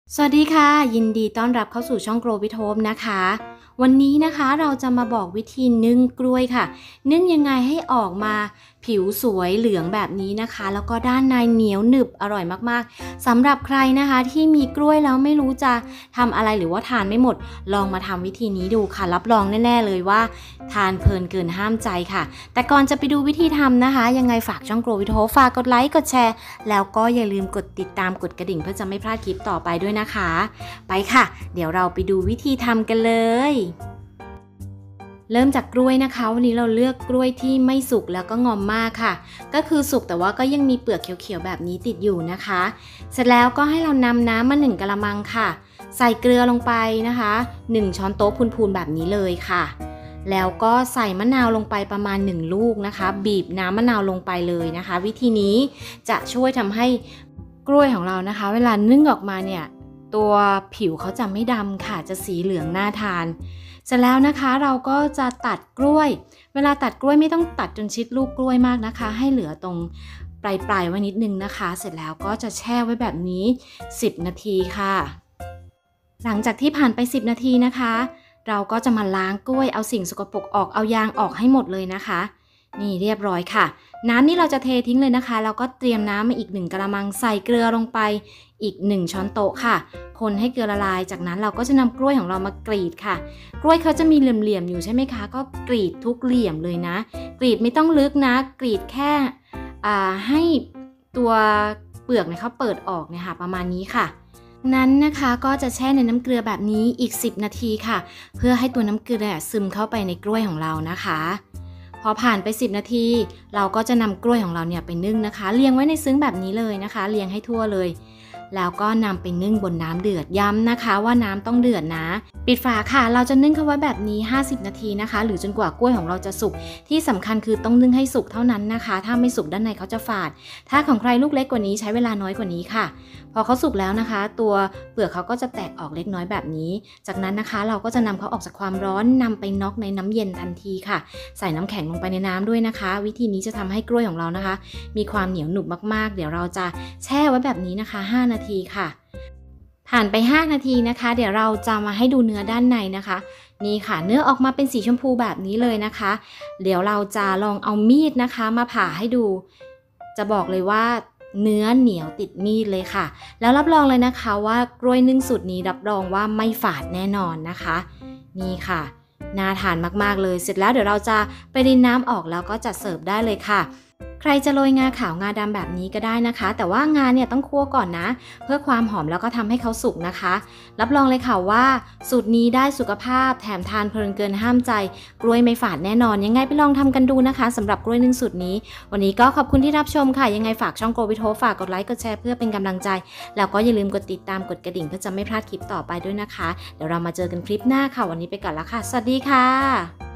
สวัสดีค่ะยินดีต้อนรับเข้าสู่ช่อง Grow with Hope นะคะวันนี้นะคะเราจะมาบอกวิธีนึ่งกล้วยค่ะนึ่งยังไงให้ออกมาผิวสวยเหลืองแบบนี้นะคะแล้วก็ด้านในเหนียวหนึบอร่อยมากๆสำหรับใครนะคะที่มีกล้วยแล้วไม่รู้จะทำอะไรหรือว่าทานไม่หมดลองมาทำวิธีนี้ดูค่ะรับรองแน่ๆเลยว่าทานเพลินเกินห้ามใจค่ะแต่ก่อนจะไปดูวิธีทำนะคะยังไงฝากช่อง Grow with Hope ฝากกดไลค์กดแชร์แล้วก็อย่าลืมกดติดตามกดกระดิ่งเพื่อจะไม่พลาดคลิปต่อไปด้วยนะคะไปค่ะเดี๋ยวเราไปดูวิธีทำกันเลยเริ่มจากกล้วยนะคะวันนี้เราเลือกกล้วยที่ไม่สุกแล้วก็งอมมากค่ะก็คือสุกแต่ว่าก็ยังมีเปลือกเขียวๆแบบนี้ติดอยู่นะคะเสร็จแล้วก็ให้เรานำน้ำมา1กะละมังค่ะใส่เกลือลงไปนะคะ1ช้อนโต๊ะพูนๆแบบนี้เลยค่ะแล้วก็ใส่มะนาวลงไปประมาณ1ลูกนะคะบีบน้ำมะนาวลงไปเลยนะคะวิธีนี้จะช่วยทำให้กล้วยของเรานะคะเวลานึ่งออกมาเนี่ยตัวผิวเขาจะไม่ดำค่ะจะสีเหลืองน่าทานเสร็จแล้วนะคะเราก็จะตัดกล้วยเวลาตัดกล้วยไม่ต้องตัดจนชิดลูกกล้วยมากนะคะให้เหลือตรงปลายไว้นิดนึงนะคะเสร็จแล้วก็จะแช่ไว้แบบนี้10นาทีค่ะหลังจากที่ผ่านไป10นาทีนะคะเราก็จะมาล้างกล้วยเอาสิ่งสกปรกออกเอายางออกให้หมดเลยนะคะนี่เรียบร้อยค่ะน้ำนี่เราจะเททิ้งเลยนะคะแล้วก็เตรียมน้ำมาอีก1กะละมังใส่เกลือลงไปอีก1ช้อนโต๊ะค่ะคนให้เกลือละลายจากนั้นเราก็จะนำกล้วยของเรามากรีดค่ะกล้วยเขาจะมีเหลี่ยมๆอยู่ใช่ไหมคะก็กรีดทุกเหลี่ยมเลยนะกรีดไม่ต้องลึกนะกรีดแค่ให้ตัวเปลือกเนี่ยเขาเปิดออกเนี่ยค่ะประมาณนี้ค่ะนั้นนะคะก็จะแช่ในน้ำเกลือแบบนี้อีก10นาทีค่ะเพื่อให้ตัวน้ำเกลือซึมเข้าไปในกล้วยของเรานะคะพอผ่านไป10นาทีเราก็จะนำกล้วยของเราเนี่ยไปนึ่งนะคะเรียงไว้ในซึ้งแบบนี้เลยนะคะเรียงให้ทั่วเลยแล้วก็นำไปนึ่งบนน้ำเดือดย้ำนะคะว่าน้ำต้องเดือดนะปิดฝาค่ะเราจะนึ่งเขาไว้แบบนี้50นาทีนะคะหรือจนกว่ากล้วยของเราจะสุกที่สำคัญคือต้องนึ่งให้สุกเท่านั้นนะคะถ้าไม่สุกด้านในเขาจะฝาดถ้าของใครลูกเล็กกว่านี้ใช้เวลาน้อยกว่านี้ค่ะพอเขาสุกแล้วนะคะตัวเปลือกเขาก็จะแตกออกเล็กน้อยแบบนี้จากนั้นนะคะเราก็จะนำเขาออกจากความร้อนนำไปน็อกในน้ำเย็นทันทีค่ะใส่น้ำแข็งลงไปในน้ำด้วยนะคะวิธีนี้จะทำให้กล้วยของเรานะคะมีความเหนียวหนุบมากๆเดี๋ยวเราจะแช่ไว้แบบนี้นะคะ5นาทีค่ะผ่านไป5นาทีนะคะเดี๋ยวเราจะมาให้ดูเนื้อด้านในนะคะนี่ค่ะเนื้อออกมาเป็นสีชมพูแบบนี้เลยนะคะเดี๋ยวเราจะลองเอามีดนะคะมาผ่าให้ดูจะบอกเลยว่าเนื้อเหนียวติดมีดเลยค่ะแล้วรับรองเลยนะคะว่ากล้วยนึ่งสูตรนี้รับรองว่าไม่ฝาดแน่นอนนะคะนี่ค่ะน่าทานมากๆเลยเสร็จแล้วเดี๋ยวเราจะไปรินน้ำออกแล้วก็จัดเสิร์ฟได้เลยค่ะใครจะโรยงาขาวงาดำแบบนี้ก็ได้นะคะแต่ว่างาเนี่ยต้องคั่วก่อนนะเพื่อความหอมแล้วก็ทำให้เขาสุกนะคะรับรองเลยค่ะว่าสูตรนี้ได้สุขภาพแถมทานเพลินเกินห้ามใจกล้วยไม่ฝาดแน่นอนยังไงไปลองทำกันดูนะคะสำหรับกล้วยนึ่งสูตรนี้วันนี้ก็ขอบคุณที่รับชมค่ะยังไงฝากช่อง Grow with Hope ฝากกดไลค์กดแชร์เพื่อเป็นกำลังใจแล้วก็อย่าลืมกดติดตามกดกระดิ่งเพื่อจะไม่พลาดคลิปต่อไปด้วยนะคะเดี๋ยวเรามาเจอกันคลิปหน้าค่ะวันนี้ไปก่อนแล้วค่ะสวัสดีค่ะ